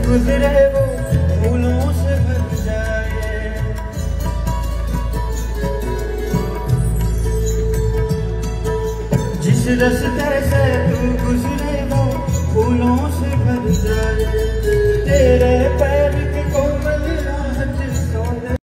गुजरे वो फूलों से भर जाए। जिस रास्ते से तू गुजरे वो फूलों से भर जाए। तेरे